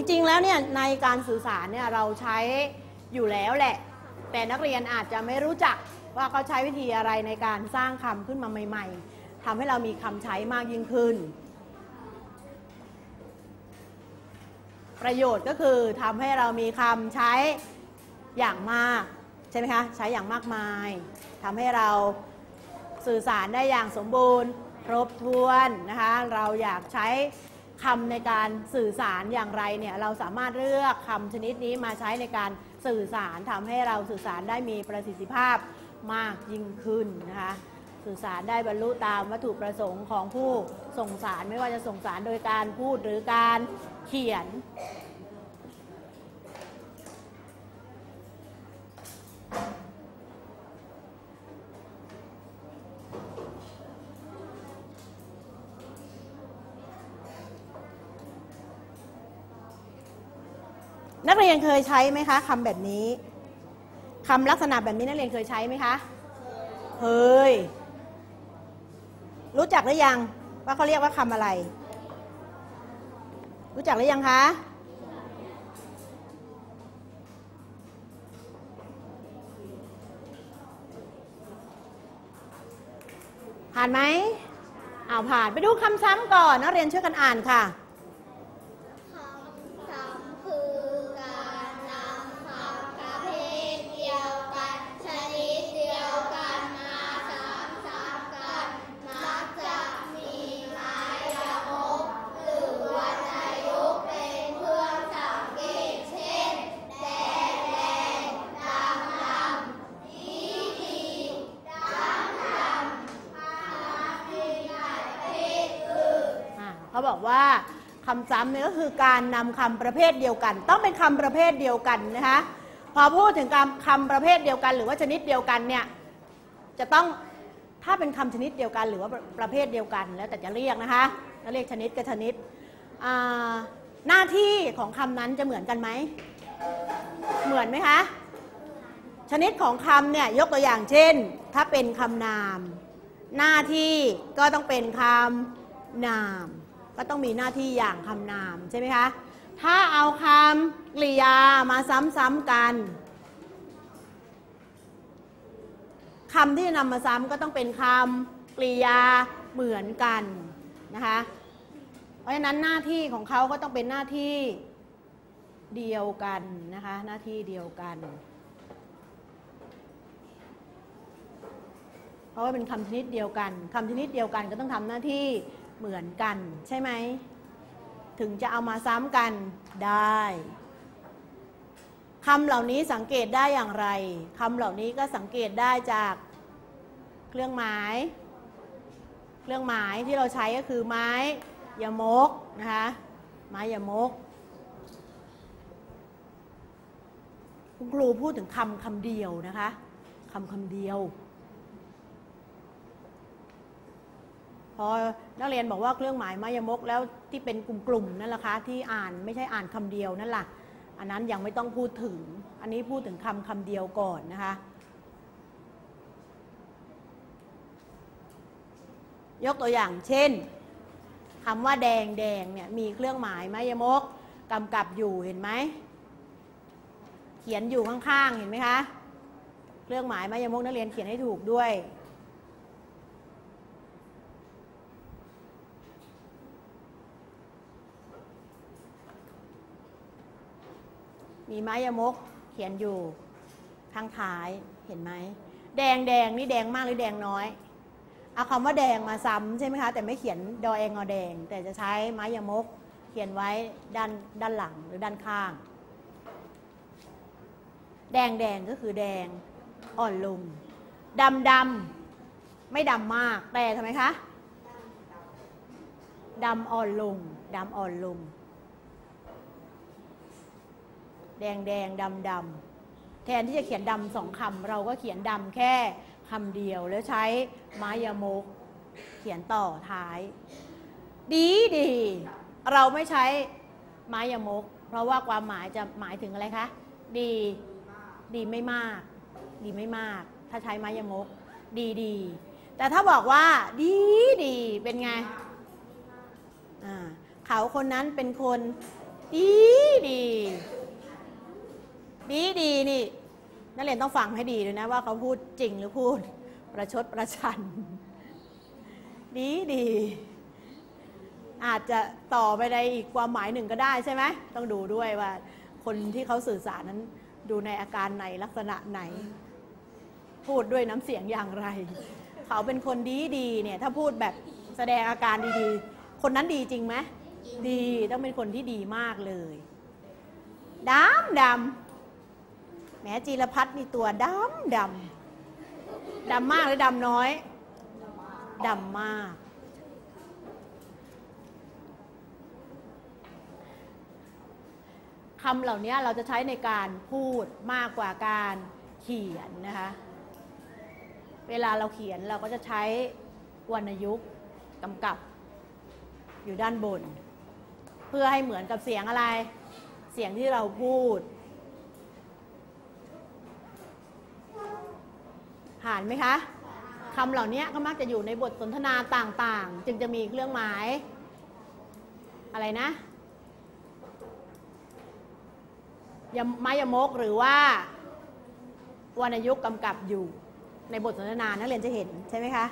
ริงๆแล้วเนี่ยในการสื่อสารเนี่ยเราใช้อยู่แล้วแหละแต่นักเรียนอาจจะไม่รู้จักว่าเขาใช้วิธีอะไรในการสร้างคำขึ้นมาใหม่ๆทำให้เรามีคำใช้มากยิ่งขึ้นประโยชน์ก็คือทำให้เรามีคำใช้อย่างมากใช่ไหมคะใช้อย่างมากมายทำให้เราสื่อสารได้อย่างสมบูรณ์ครบถ้วนนะคะเราอยากใช้คำในการสื่อสารอย่างไรเนี่ยเราสามารถเลือกคำชนิดนี้มาใช้ในการสื่อสารทำให้เราสื่อสารได้มีประสิทธิภาพมากยิ่งขึ้นนะคะสื่อสารได้บรรลุตามวัตถุประสงค์ของผู้ส่งสารไม่ว่าจะส่งสารโดยการพูดหรือการเขียนนักเรียนเคยใช้ไหมคะคำแบบนี้คำลักษณะแบบนี้นักเรียนเคยใช้ไหมคะเคยรู้จักหรือยังว่าเขาเรียกว่าคำอะไรรู้จักหรือยังคะผ่านไหมผ่านไปดูคำซ้ำก่อนนักเรียนช่วยกันอ่านค่ะเขาบอกว่าคำซ้ำเนี่ยก็คือการนำคำประเภทเดียวกันต้องเป็นคำประเภทเดียวกันนะคะพอพูดถึงคำประเภทเดียวกันหรือว่าชนิดเดียวกันเนี่ยจะต้องถ้าเป็นคำชนิดเดียวกันหรือว่าประเภทเดียวกันแล้วแต่จะเรียกนะคะจะเรียกชนิดกับชนิดหน้าที่ของคำนั้นจะเหมือนกันไหมเหมือนไหมคะชนิดของคำเนี่ยยกตัวอย่างเช่นถ้าเป็นคำนามหน้าที่ก็ต้องเป็นคำนามก็ต้องมีหน้าที่อย่างคำนามใช่ไหมคะถ้าเอาคำกริยามาซ้ำๆกันคำที่จะนำมาซ้ำก็ต้องเป็นคำกริยาเหมือนกันนะคะเพราะฉะนั้นหน้าที่ของเขาก็ต้องเป็นหน้าที่เดียวกันนะคะหน้าที่เดียวกันเพราะว่าเป็นคำชนิดเดียวกันคำชนิดเดียวกันก็ต้องทำหน้าที่เหมือนกันใช่ไหมถึงจะเอามาซ้ำกันได้คำเหล่านี้สังเกตได้อย่างไรคำเหล่านี้ก็สังเกตได้จากเครื่องหมายที่เราใช้ก็คือไม้ยมกนะคะไม้ยมกคุณครูพูดถึงคำเดียวนะคะคำเดียวพอนักเรียนบอกว่าเครื่องหมายไม้ยมกแล้วที่เป็นกลุ่มๆนั่นแหละคะที่อ่านไม่ใช่อ่านคำเดียวนั่นแหละอันนั้นยังไม่ต้องพูดถึงอันนี้พูดถึงคำเดียวก่อนนะคะยกตัวอย่างเช่นคำว่าแดงเนี่ยมีเครื่องหมายไม้ยมกกำกับอยู่เห็นไหมเขียนอยู่ข้างๆเห็นไหมคะเครื่องหมายไม้ยมกนักเรียนเขียนให้ถูกด้วยมีไม้ยมกเขียนอยู่ข้างท้ายเห็นไหมแดงนี่แดงมากหรือแดงน้อยเอาคำว่าแดงมาซ้ำใช่ไหมคะแต่ไม่เขียนดอแองอแดงแต่จะใช้ไม้ยมกเขียนไว้ด้านหลังหรือด้านข้างแดงก็คือแดงอ่อนลงดำไม่ดำมากแต่ทำไมคะดำอ่อนลงแดงดำแทนที่จะเขียนดำ2 คำเราก็เขียนดำแค่คำเดียวแล้วใช้ไม้ยมกเขียนต่อท้ายดีเราไม่ใช้ไม้ยมกเพราะว่าความหมายจะหมายถึงอะไรคะดีไม่มากถ้าใช้ไม้ยมกดีแต่ถ้าบอกว่าดีเป็นไงเขาคนนั้นเป็นคนดีดีดีดีนี่นักเรียนต้องฟังให้ดีด้วยนะว่าเขาพูดจริงหรือพูดประชดประชันดีดีอาจจะต่อไปในอีกความหมายหนึ่งก็ได้ใช่ไหมต้องดูด้วยว่าคนที่เขาสื่อสารนั้นดูในอาการไหนลักษณะไหนพูดด้วยน้ำเสียงอย่างไรเขาเป็นคนดีดีเนี่ยถ้าพูดแบบแสดงอาการดีๆคนนั้นดีจริงไหมดีต้องเป็นคนที่ดีมากเลยดำดำแม้จีรพัฒน์นี่ตัวดำดำดำมากหรือดำน้อยดำมากคำเหล่านี้เราจะใช้ในการพูดมากกว่าการเขียนนะคะเวลาเราเขียนเราก็จะใช้วรรณยุกต์กำกับอยู่ด้านบนเพื่อให้เหมือนกับเสียงอะไรเสียงที่เราพูดผ่านไหมคะคำเหล่านี้ก็มักจะอยู่ในบทสนทนาต่างๆจึงจะมีเครื่องหมายอะไรนะไม้ยมกหรือว่าวรรณยุกต์กำกับอยู่ในบทสนทนานักเรียนจะเห็นใช่ไหมคะ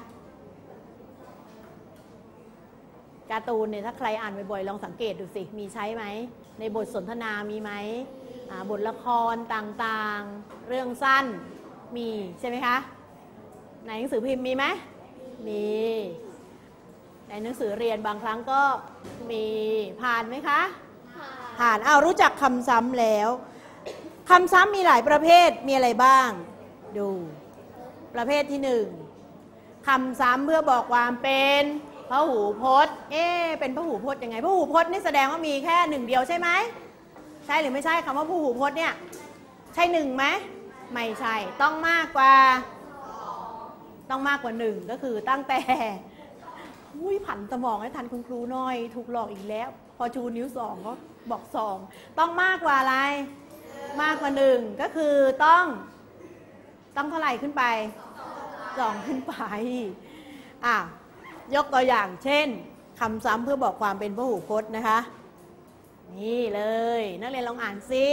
การ์ตูนเนี่ยถ้าใครอ่านบ่อยๆลองสังเกตดูสิมีใช้ไหมในบทสนทนามีไหมบทละครต่างๆเรื่องสั้นมีใช่ไหมคะในหนังสือพิมพ์มีไหมมีในหนังสือเรียนบางครั้งก็มีผ่านไหมคะผ่านเอารู้จักคำซ้ำแล้วคำซ้ำมีหลายประเภทมีอะไรบ้างดูประเภทที่หนึ่งคำซ้ำเพื่อบอกความเป็นพหูพจน์เป็นพหูพจน์ยังไงพหูพจน์นี่แสดงว่ามีแค่หนึ่งเดียวใช่ไหมใช่หรือไม่ใช่คำว่าพหูพจน์เนี่ยใช่หนึ่งไหมไม่ใช่ต้องมากกว่าหนึ่งก็คือตั้งแต่ผันสมองให้ทันคุณครูหน่อยถูกหลอกอีกแล้วพอชูนิ้วสองก็บอกสองต้องมากกว่าอะไรมากกว่าหนึ่งก็คือต้องเท่าไหร่ขึ้นไปสองขึ้นไปยกตัวอย่างเช่นคำซ้ำเพื่อบอกความเป็นพหูพจน์นะคะนี่เลยนักเรียนลองอ่านสิ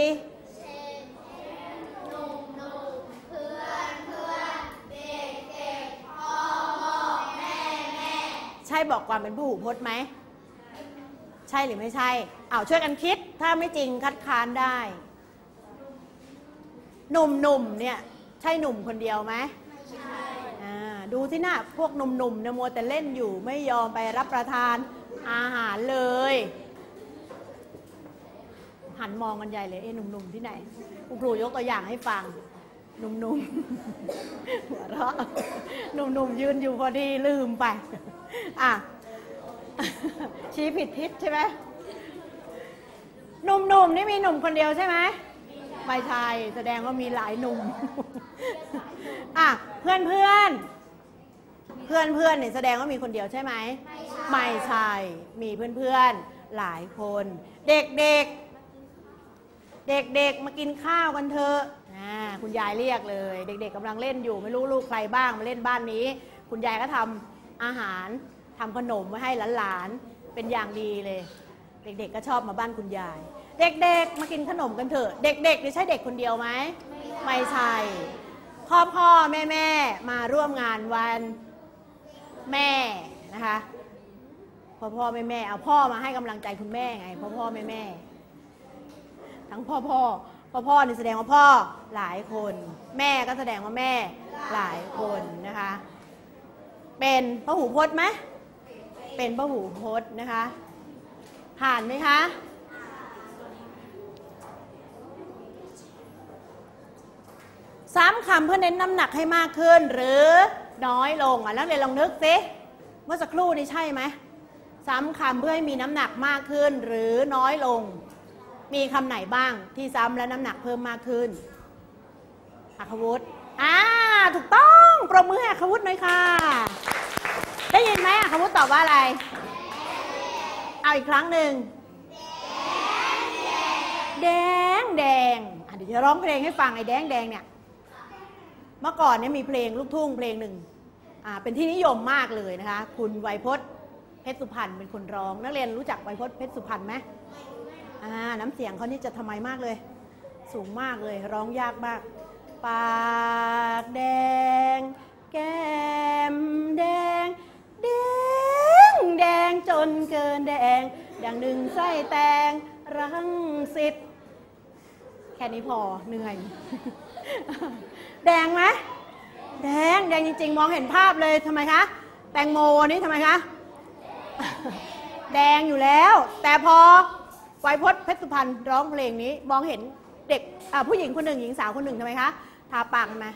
ใช่บอกความเป็นพหูพจน์ไหมใช่หรือไม่ใช่ช่วยกันคิดถ้าไม่จริงคัดค้านได้หนุ่มเนี่ยใช่หนุ่มคนเดียวไหมใช่ดูที่หน้าพวกหนุ่มเนี่ยมัวแต่เล่นอยู่ไม่ยอมไปรับประทานอาหารเลยหันมองกันใหญ่เลยหนุ่มที่ไหนคุณครูยกตัวอย่างให้ฟังหนุ่มหัวเราะหนุ่มยืนอยู่พอดีลืมไปชี้ผิดทิศใช่ไหมหนุ่มนี่มีหนุ่มคนเดียวใช่ไหมไม่ใช่แสดงว่ามีหลายหนุ่มเพื่อนเนี่ยแสดงว่ามีคนเดียวใช่ไหมไม่ใช่มีเพื่อนหลายคนเด็กมากินข้าวกันเถอะคุณยายเรียกเลยเด็กๆกำลังเล่นอยู่ไม่รู้ลูกใครบ้างมาเล่นบ้านนี้คุณยายก็ทำอาหารทำขนมไว้ให้หลานๆเป็นอย่างดีเลยเด็กๆก็ชอบมาบ้านคุณยายเด็กๆมากินขนมกันเถอะเด็กๆนี่ใช่เด็กคนเดียวไหมไม่ใช่พ่อแม่มาร่วมงานวันแม่นะคะพ่อแม่เอาพ่อมาให้กำลังใจคุณแม่ไงพ่อแม่ทั้งพ่อนี่แสดงว่าพ่อหลายคนแม่ก็แสดงว่าแม่หลายคนนะคะเป็นพหูพจน์ไหมเป็นพหูพจน์นะคะผ่านไหมคะซ้ำคำเพื่อเน้นน้ำหนักให้มากขึ้นหรือน้อยลงนักเรียนลองนึกสิเมื่อสักครู่นี้ใช่ไหมซ้ำคำเพื่อให้มีน้ำหนักมากขึ้นหรือน้อยลงมีคำไหนบ้างที่ซ้ำและน้ำหนักเพิ่มมากขึ้นอัควุฒิถูกต้องปรบมือให้อัควุฒิหน่อยค่ะได้ยินไหมอัควุฒิตอบว่าอะไรเอาอีกครั้งหนึ่งแดงเดี๋ยวจะร้องเพลงให้ฟังไอ้แดงเนี่ยเมื่อก่อนเนี่ยมีเพลงลูกทุ่งเพลงหนึ่งเป็นที่นิยมมากเลยนะคะคุณไวยพจน์เพชรสุพรรณเป็นคนร้องนักเรียนรู้จักไวยพจน์เพชรสุพรรณไหมน้ำเสียงเขานี่จะทำไมมากเลยสูงมากเลยร้องยากมากปากแดงแก้มแดงแดงแดงจนเกินแดงดังหนึ่งไส้แตงรังสิตแค่นี้พอเหนื่อย แดงไหมแดงแดงจริงๆมองเห็นภาพเลยทำไมคะแตงโมนี่ทำไมคะ แดงอยู่แล้วแต่พอไวยพจน์เพชรสุพรรณร้องเพลงนี้มองเห็นเด็กผู้หญิงคนหนึ่งหญิงสาวคนหนึ่งทำไมคะทาปากไหม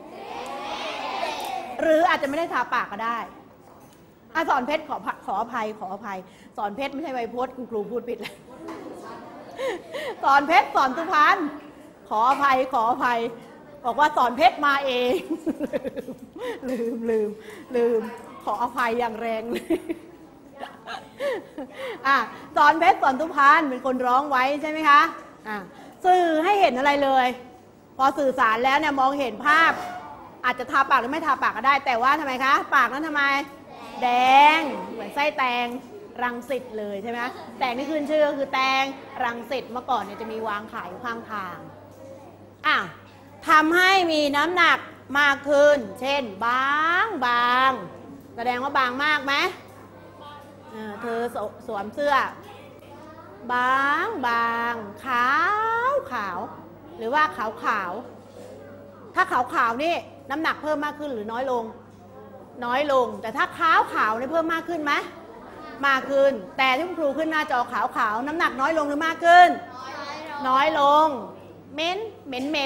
หรืออาจจะไม่ได้ทาปากก็ได้สอนเพชรขออภัยสอนเพชรไม่ใช่ไวยพจน์คุณครูพูดผิดเลยสอนเพชรสอนสุพรรณขออภัยบอกว่าสอนเพชรมาเองลืมขออภัยอย่างแรงเลยสอนเพชรสอนสุพรรณเป็นคนร้องไว้ใช่ไหมคะสื่อให้เห็นอะไรเลยพอสื่อสารแล้วเนี่ยมองเห็นภาพอาจจะทาปากหรือไม่ทาปากก็ได้แต่ว่าทำไมคะปากนั้นทำไมแดงเหมือนไส้แตงรังสิตเลยใช่ไหมแตงที่ขึ้นชื่อก็คือแตงรังสิตเมื่อก่อนเนี่ยจะมีวางขายอยู่ข้างทางทำให้มีน้ำหนักมากขึ้นเช่นบางแสดงว่าบางมากไหมเธอสวมเสื้อบางขาวหรือว่าขาวถ้าขาวนี่น้ำหนักเพิ่มมากขึ้นหรือน้อยลงแต่ถ้าขาวนี่เพิ่มมากขึ้นไหมมากขึ้นแต่ที่คุณครูขึ้นหน้าจอขาวน้ำหนักน้อยลงหรือมากขึ้นน้อยลงเหม็นนี่เห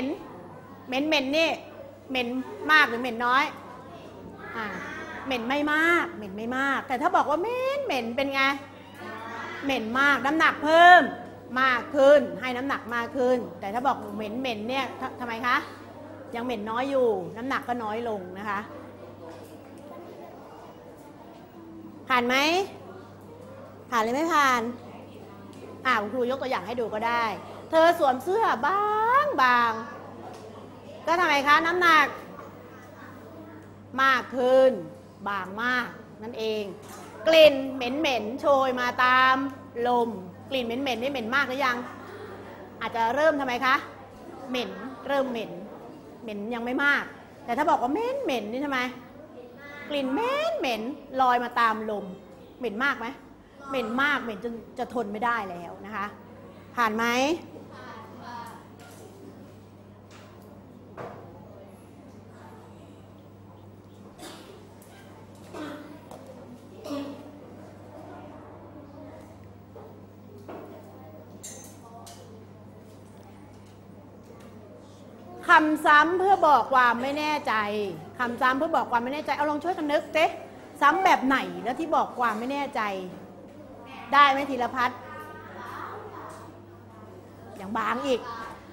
ม็นมากหรือเหม็นน้อยเหม็นไม่มากแต่ถ้าบอกว่าเหม็นเป็นไงเหม็นมากน้ำหนักเพิ่มมากขึ้นให้น้ำหนักมากขึ้นแต่ถ้าบอกเหม็นเนี่ยทำไมคะยังเหม็นน้อยอยู่น้ำหนักก็น้อยลงนะคะผ่านไหมผ่านหรือไม่ผ่านคุณครูยกตัวอย่างให้ดูก็ได้เธอสวมเสื้อบางก็ทำไมคะน้ำหนักมากขึ้นบางมากนั่นเองกลิ่นเหม็นโชยมาตามลมกลิ่นเหม็นนี่เหม็นมากหรือยังอาจจะเริ่มทำไมคะเริ่มเหม็นยังไม่มากแต่ถ้าบอกว่าเหม็นนี่ทำไมกลิ่นเหม็นลอยมาตามลมเหม็นมากไหมเหม็นมากเหม็นจนจะทนไม่ได้แล้วนะคะผ่านไหมคำซ้ำเพื่อบอกความไม่แน่ใจคำซ้ำเพื่อบอกความไม่แน่ใจเอาลองช่วยกันนึกสิซ้ำแบบไหนแล้วที่บอกความไม่แน่ใจได้ไหมธีรพัฒน์อย่างบางอีก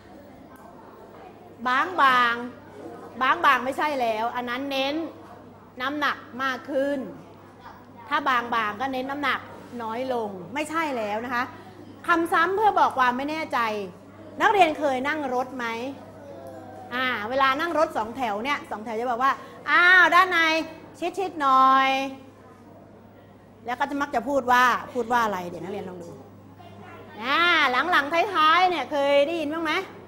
บางไม่ใช่แล้วอันนั้นเน้นน้ำหนักมากขึ้นถ้าบางก็เน้นน้ำหนักน้อยลงไม่ใช่แล้วนะคะคำซ้ำเพื่อบอกความไม่แน่ใจนักเรียนเคยนั่งรถไหมเวลานั่งรถสองแถวเนี่ย2 แถวจะบอกว่าด้านในชิดหน่อยแล้วก็จะมักจะพูดว่าอะไรเดี๋ยวนักเรียนลองดูหลังท้ายเนี่ยเคยได้ยินบ้างไหม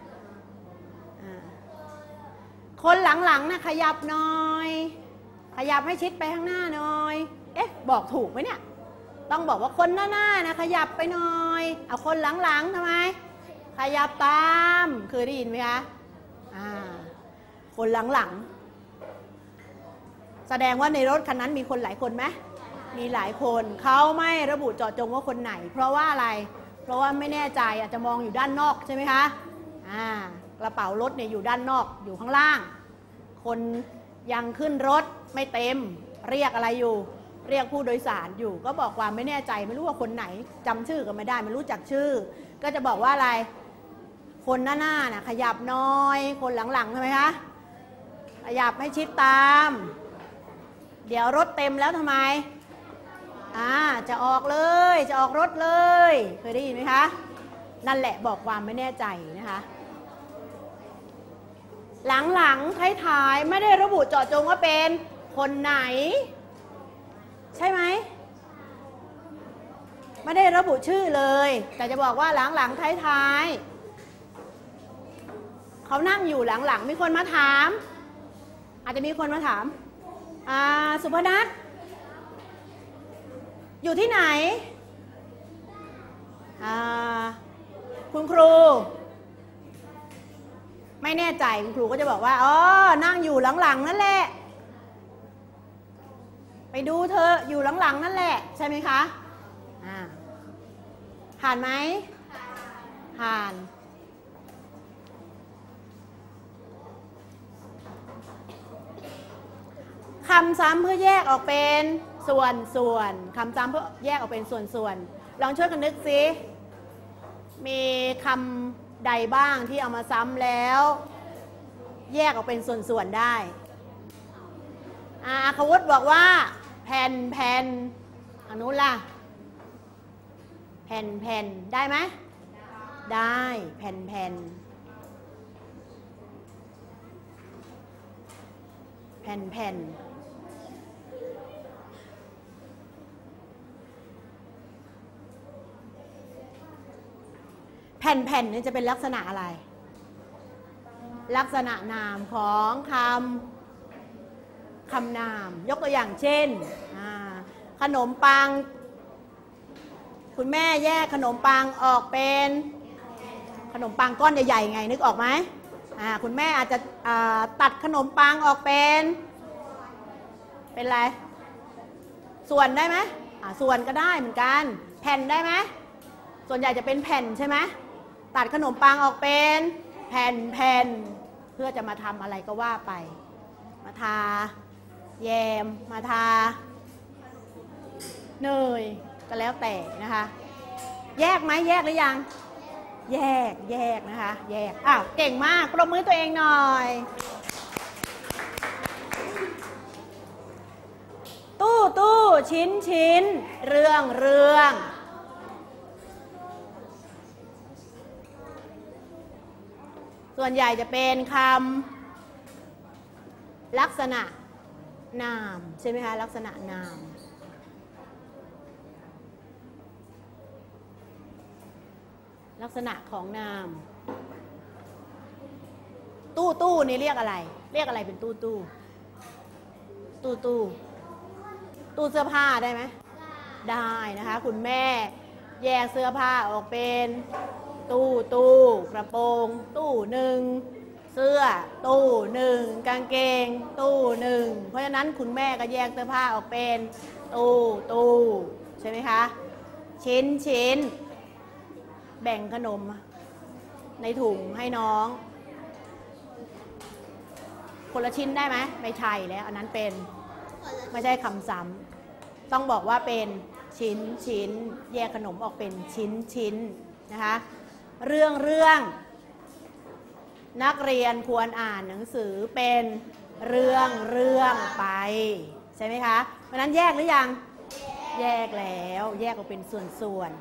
คนหลังนะขยับหน่อยขยับให้ชิดไปข้างหน้าหน่อยบอกถูกไหมเนี่ยต้องบอกว่าคนหน้านะขยับไปหน่อยเอาคนหลังทำไมขยับตามเคยได้ยินไหมคะคนหลังแสดงว่าในรถคันนั้นมีคนหลายคนไหมมีหลายคนเขาไม่ระบุเจาะจงว่าคนไหนเพราะว่าอะไรเพราะว่าไม่แน่ใจอาจจะมองอยู่ด้านนอกใช่ไหมคะกระเป๋ารถเนี่ยอยู่ด้านนอกอยู่ข้างล่างคนยังขึ้นรถไม่เต็มเรียกอะไรอยู่เรียกผู้โดยสารอยู่ก็บอกความไม่แน่ใจไม่รู้ว่าคนไหนจำชื่อก็ไม่ได้ไม่รู้จักชื่อก็จะบอกว่าอะไรคนหน้าน่ะขยับน้อยคนหลังๆใช่ไหมคะขยับให้ชิดตามเดี๋ยวรถเต็มแล้วทำไมจะออกเลยจะออกรถเลยเคยได้ยินไหมคะนั่นแหละบอกความไม่แน่ใจนะคะหลังๆท้ายๆไม่ได้ระบุเจาะจงว่าเป็นคนไหนใช่ไหมไม่ได้ระบุชื่อเลยแต่จะบอกว่าหลังๆท้ายๆเขานั่งอยู่หลังๆมีคนมาถามอาจจะมีคนมาถามสุพนัทอยู่ที่ไหนคุณครูไม่แน่ใจคุณครูก็จะบอกว่าอ๋อนั่งอยู่หลังๆนั่นแหละไปดูเธออยู่หลังๆนั่นแหละใช่ไหมคะผ่านไหมผ่านคำซ้ำเพื่อแยกออกเป็นส่วนคำซ้ำเพื่อแยกออกเป็นส่วนลองช่วยกันนึกซิมีคำใดบ้างที่เอามาซ้ำแล้วแยกออกเป็นส่วนได้ควุฒิบอกว่าแผ่นอนุล่ะแผ่นได้ไหมได้แผ่นแผ่นนี่จะเป็นลักษณะอะไรลักษณะนามของคำนามยกตัวอย่างเช่นขนมปังคุณแม่แยกขนมปังออกเป็นขนมปังก้อนใหญ่ๆไงนึกออกไหมคุณแม่อาจจะตัดขนมปังออกเป็นอะไรส่วนได้ไหมส่วนก็ได้เหมือนกันแผ่นได้ไหมส่วนใหญ่จะเป็นแผ่นใช่ไหมตัดขนมปังออกเป็นแผ่นเพื่อจะมาทำอะไรก็ว่าไปมาทาแยมมาทาเนยก็แล้วแต่นะคะแยกไหมแยกหรือยังแยกนะคะแยกเก่งมากปรบมือตัวเองหน่อยตู้ชิ้นเรื่องส่วนใหญ่จะเป็นคำลักษณะนามใช่ไหมคะลักษณะนามลักษณะของนามตู้นี่เรียกอะไรเป็นตู้เสื้อผ้าได้ไหมได้นะคะคุณแม่แยกเสื้อผ้าออกเป็นตู้กระโปรงตู้หนึ่งเสื้อตู้หนึ่งกางเกงตู้หนึ่งเพราะฉะนั้นคุณแม่ก็แยกเสื้อผ้าออกเป็นตู้ใช่ไหมคะชิ้นแบ่งขนมในถุงให้น้องคนละชิ้นได้ไหมไม่ใช่แล้วอันนั้นเป็นไม่ใช่คำซ้ำต้องบอกว่าเป็นชิ้นแยกขนมออกเป็นชิ้นนะคะเรื่องนักเรียนควรอ่านหนังสือเป็นเรื่องไปใช่ไหมคะเพราะนั้นแยกหรือยังแยกแล้วแยกออกเป็นส่วน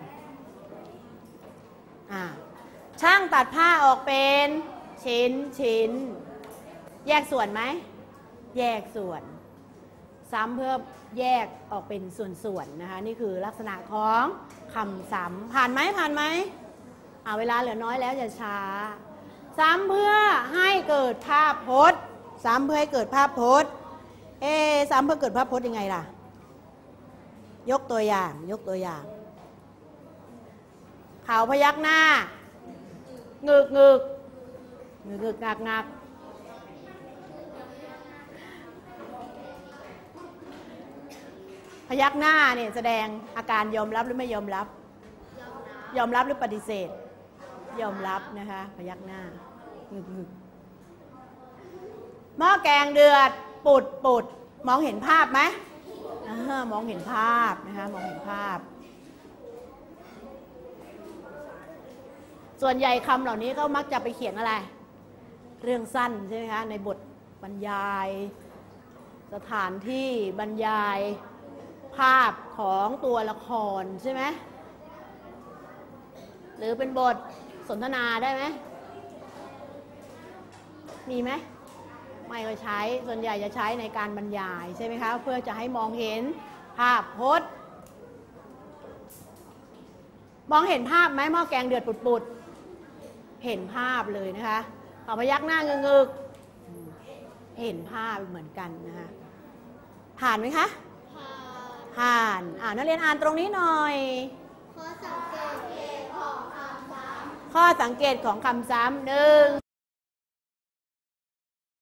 ช่างตัดผ้าออกเป็นชิ้นแยกส่วนไหมแยกส่วนซ้ำเพื่อแยกออกเป็นส่วนนะคะนี่คือลักษณะของคำซ้ำผ่านไหมเวลาเหลือน้อยแล้วอย่าช้าซ้ำเพื่อให้เกิดภาพพจน์ซ้ำเพื่อให้เกิดภาพพจน์ซ้ำเพื่อเกิดภาพพจน์ยังไงล่ะยกตัวอย่างเขาพยักหน้างึกงักพยักหน้าเนี่ยแสดงอาการยอมรับหรือไม่ยอมรับยอมรับหรือปฏิเสธยอมรับนะคะพยักหน้างึกหม้อแกงเดือดปุดมองเห็นภาพไหมมองเห็นภาพนะคะมองเห็นภาพส่วนใหญ่คำเหล่านี้ก็มักจะไปเขียนอะไรเรื่องสั้นใช่ไหมคะในบทบรรยายสถานที่บรรยายภาพของตัวละครใช่ไหมหรือเป็นบทสนทนาได้ไหมมีไหมไม่ก็ใช้ส่วนใหญ่จะใช้ในการบรรยายใช่ไหมคะเพื่อจะให้มองเห็นภาพพจน์องเห็นภาพไหมหม้อแกงเดือดปุดๆเห็นภาพเลยนะคะขอพยักหน้าเงึกๆเห็นภาพเหมือนกันนะคะผ่านไหมคะผ่านนักเรียนอ่านตรงนี้หน่อยข้อสังเกตของคำซ้ำ1